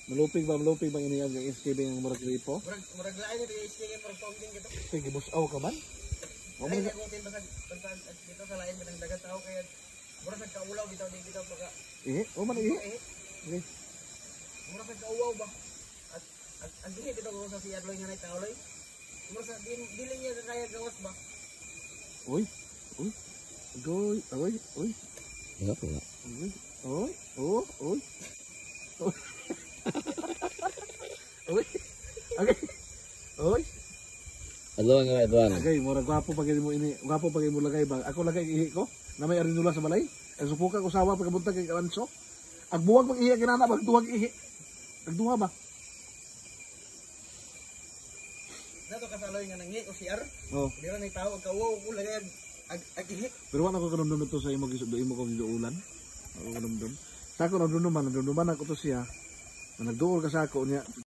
malupig bang ini ang SKB ng murag gripo. Murag lain ito yung SKB murag founding gitu. Sige busaw ka man. Ay kung tin basta dito sa lain bitang dagat tao kaya murag sa kaulaw bitaw di bitaw pagka. O man eh. Okay. Murag sa kauwaw ba. At ang dihi bitaw ko sa si Arloy nga nay taoloy. Murag sa dili niya kaya gawas ba. Uy. Iya po nga. Uy. Okay. Uy. Adlaw nga adlaw. Lagay, mura gwapo pag mo ini, gwapo pag mo lagay ba. Ako lagay ihi ko na may arinula sa balay. Ang supuka ko sawa pagkabuntag kay Kalanso. Agbuwag pag ihi kinana magduwag ihi. Agduha ba? Nato kasaloy nga nanghi o CR. Oh. Dira nay tawo kauwaw ko lagay agihi. Pero wala ko kanumdum to sa imo ko giduulan. Ako kanumdum. Sa ako nagdunuman ako to siya. Nagduol ka sa ako niya.